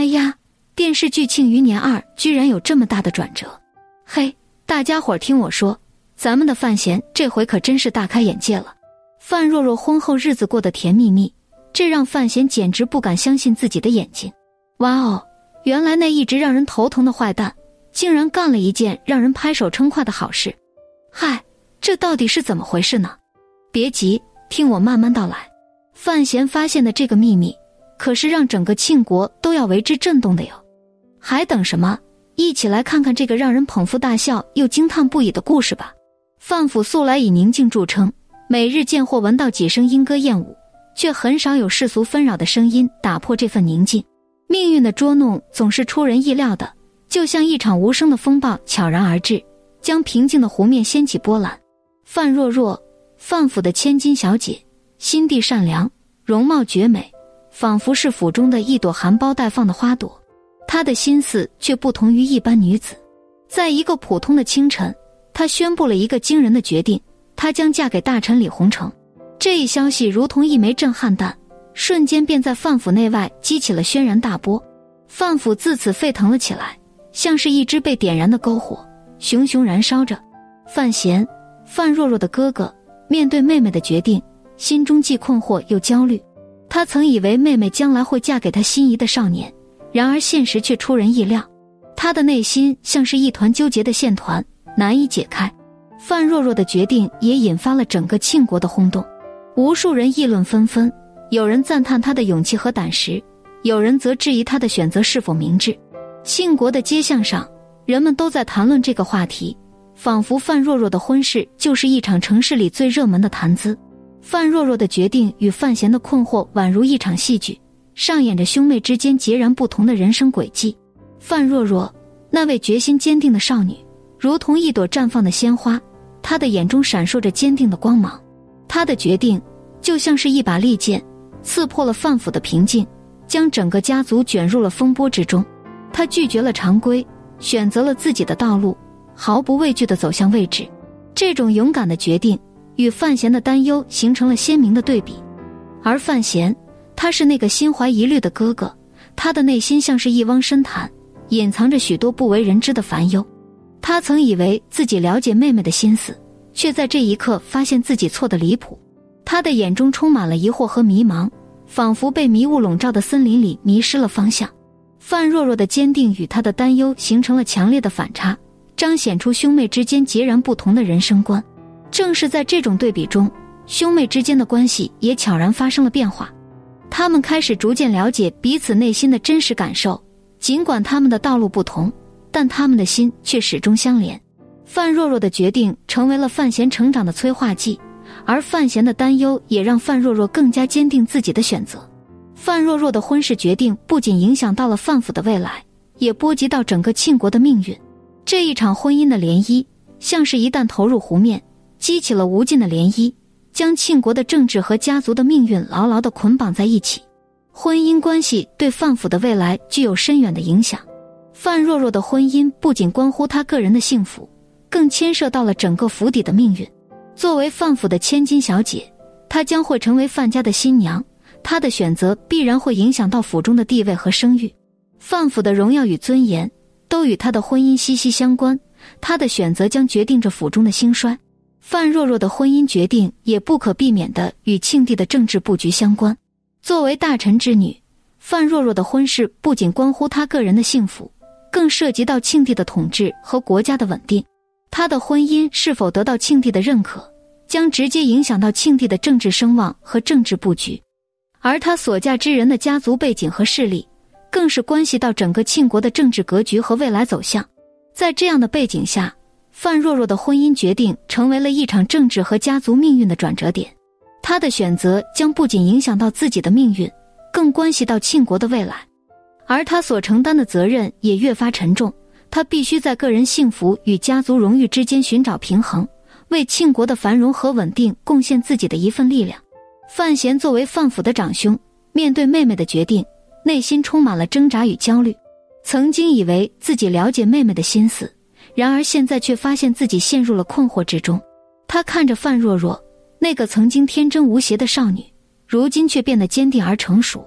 哎呀，电视剧《庆余年2》居然有这么大的转折。嘿，大家伙儿听我说，咱们的范闲这回可真是大开眼界了。范若若婚后日子过得甜蜜蜜，这让范闲简直不敢相信自己的眼睛。哇哦，原来那一直让人头疼的坏蛋竟然干了一件让人拍手称快的好事。嗨，这到底是怎么回事呢？别急，听我慢慢道来。范闲发现的这个秘密可是让整个庆国都要为之震动的哟。还等什么？一起来看看这个让人捧腹大笑又惊叹不已的故事吧。范府素来以宁静著称，每日见或闻到几声莺歌燕舞，却很少有世俗纷扰的声音打破这份宁静。命运的捉弄总是出人意料的，就像一场无声的风暴悄然而至，将平静的湖面掀起波澜。范若若，范府的千金小姐，心地善良，容貌绝美，仿佛是府中的一朵含苞待放的花朵。她的心思却不同于一般女子。在一个普通的清晨，她宣布了一个惊人的决定，她将嫁给大臣李洪成。这一消息如同一枚震撼弹，瞬间便在范府内外激起了轩然大波。范府自此沸腾了起来，像是一只被点燃的篝火，熊熊燃烧着。范闲，范若若的哥哥，面对妹妹的决定，心中既困惑又焦虑。他曾以为妹妹将来会嫁给他心仪的少年，然而现实却出人意料。他的内心像是一团纠结的线团，难以解开。范若若的决定也引发了整个庆国的轰动，无数人议论纷纷，有人赞叹他的勇气和胆识，有人则质疑他的选择是否明智。庆国的街巷上，人们都在谈论这个话题，仿佛范若若的婚事就是一场城市里最热门的谈资。范若若的决定与范闲的困惑宛如一场戏剧，上演着兄妹之间截然不同的人生轨迹。范若若，那位决心坚定的少女，如同一朵绽放的鲜花，她的眼中闪烁着坚定的光芒。她的决定就像是一把利剑，刺破了范府的平静，将整个家族卷入了风波之中。她拒绝了常规，选择了自己的道路，毫不畏惧地走向未知。这种勇敢的决定与范闲的担忧形成了鲜明的对比。而范闲，他是那个心怀疑虑的哥哥，他的内心像是一汪深潭，隐藏着许多不为人知的烦忧。他曾以为自己了解妹妹的心思，却在这一刻发现自己错得离谱。他的眼中充满了疑惑和迷茫，仿佛被迷雾笼罩的森林里迷失了方向。范若若的坚定与他的担忧形成了强烈的反差，彰显出兄妹之间截然不同的人生观。正是在这种对比中，兄妹之间的关系也悄然发生了变化。他们开始逐渐了解彼此内心的真实感受，尽管他们的道路不同，但他们的心却始终相连。范若若的决定成为了范闲成长的催化剂，而范闲的担忧也让范若若更加坚定自己的选择。范若若的婚事决定不仅影响到了范府的未来，也波及到整个庆国的命运。这一场婚姻的涟漪，像是一旦投入湖面，激起了无尽的涟漪，将庆国的政治和家族的命运牢牢地捆绑在一起。婚姻关系对范府的未来具有深远的影响。范若若的婚姻不仅关乎她个人的幸福，更牵涉到了整个府邸的命运。作为范府的千金小姐，她将会成为范家的新娘，她的选择必然会影响到府中的地位和声誉。范府的荣耀与尊严都与她的婚姻息息相关，她的选择将决定着府中的兴衰。范若若的婚姻决定也不可避免地与庆帝的政治布局相关。作为大臣之女，范若若的婚事不仅关乎她个人的幸福，更涉及到庆帝的统治和国家的稳定。她的婚姻是否得到庆帝的认可，将直接影响到庆帝的政治声望和政治布局。而她所嫁之人的家族背景和势力，更是关系到整个庆国的政治格局和未来走向。在这样的背景下，范若若的婚姻决定成为了一场政治和家族命运的转折点。她的选择将不仅影响到自己的命运，更关系到庆国的未来。而她所承担的责任也越发沉重，她必须在个人幸福与家族荣誉之间寻找平衡，为庆国的繁荣和稳定贡献自己的一份力量。范闲作为范府的长兄，面对妹妹的决定，内心充满了挣扎与焦虑。曾经以为自己了解妹妹的心思，然而现在却发现自己陷入了困惑之中。他看着范若若，那个曾经天真无邪的少女，如今却变得坚定而成熟。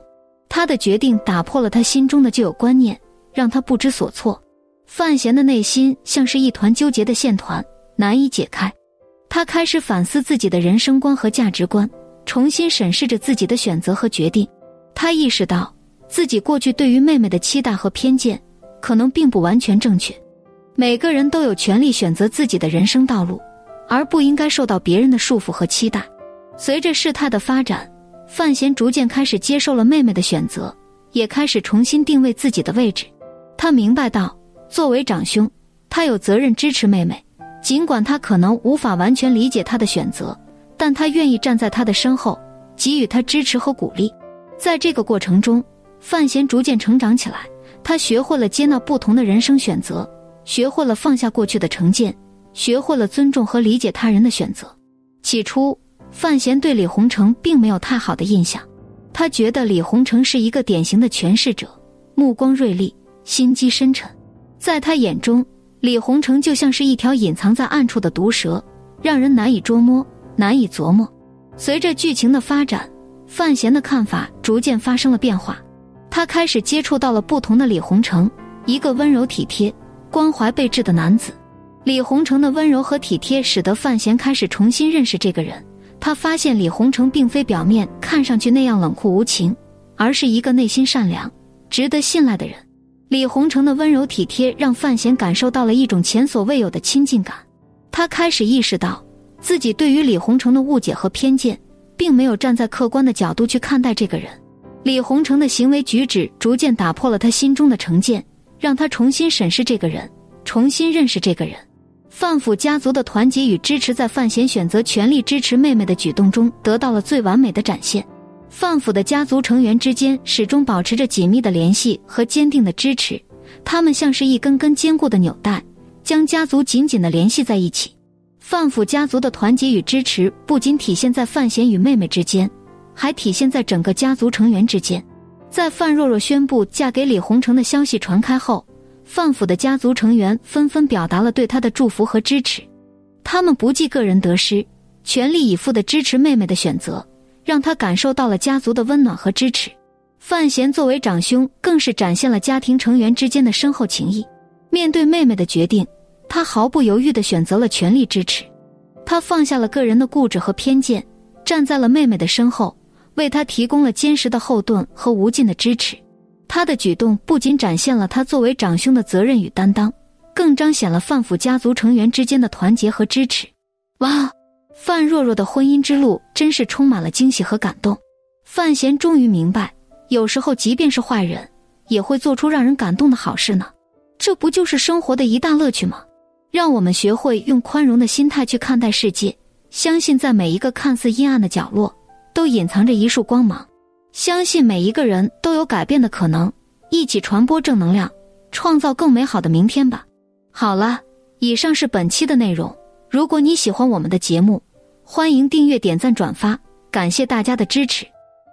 他的决定打破了他心中的旧有观念，让他不知所措。范闲的内心像是一团纠结的线团，难以解开。他开始反思自己的人生观和价值观，重新审视着自己的选择和决定。他意识到自己过去对于妹妹的期待和偏见可能并不完全正确。每个人都有权利选择自己的人生道路，而不应该受到别人的束缚和期待。随着事态的发展，范闲逐渐开始接受了妹妹的选择，也开始重新定位自己的位置。他明白到，作为长兄，他有责任支持妹妹，尽管他可能无法完全理解她的选择，但他愿意站在她的身后，给予她支持和鼓励。在这个过程中，范闲逐渐成长起来，他学会了接纳不同的人生选择，学会了放下过去的成见，学会了尊重和理解他人的选择。起初，范闲对李洪成并没有太好的印象，他觉得李洪成是一个典型的权势者，目光锐利，心机深沉。在他眼中，李洪成就像是一条隐藏在暗处的毒蛇，让人难以捉摸，难以琢磨。随着剧情的发展，范闲的看法逐渐发生了变化。他开始接触到了不同的李洪成，一个温柔体贴、关怀备至的男子。李洪成的温柔和体贴使得范闲开始重新认识这个人。他发现李洪成并非表面看上去那样冷酷无情，而是一个内心善良、值得信赖的人。李洪成的温柔体贴让范闲感受到了一种前所未有的亲近感。他开始意识到，自己对于李洪成的误解和偏见，并没有站在客观的角度去看待这个人。李洪成的行为举止逐渐打破了他心中的成见，让他重新审视这个人，重新认识这个人。范府家族的团结与支持在范闲选择全力支持妹妹的举动中得到了最完美的展现。范府的家族成员之间始终保持着紧密的联系和坚定的支持，他们像是一根根坚固的纽带，将家族紧紧地联系在一起。范府家族的团结与支持不仅体现在范闲与妹妹之间，还体现在整个家族成员之间。在范若若宣布嫁给李洪成的消息传开后，范府的家族成员纷纷表达了对他的祝福和支持。他们不计个人得失，全力以赴地支持妹妹的选择，让他感受到了家族的温暖和支持。范闲作为长兄，更是展现了家庭成员之间的深厚情谊。面对妹妹的决定，他毫不犹豫地选择了全力支持。他放下了个人的固执和偏见，站在了妹妹的身后，为她提供了坚实的后盾和无尽的支持。他的举动不仅展现了他作为长兄的责任与担当，更彰显了范府家族成员之间的团结和支持。哇，范若若的婚姻之路真是充满了惊喜和感动。范闲终于明白，有时候即便是坏人，也会做出让人感动的好事呢。这不就是生活的一大乐趣吗？让我们学会用宽容的心态去看待世界，相信在每一个看似阴暗的角落，都隐藏着一束光芒。相信每一个人都有改变的可能，一起传播正能量，创造更美好的明天吧。好了，以上是本期的内容。如果你喜欢我们的节目，欢迎订阅、点赞、转发，感谢大家的支持。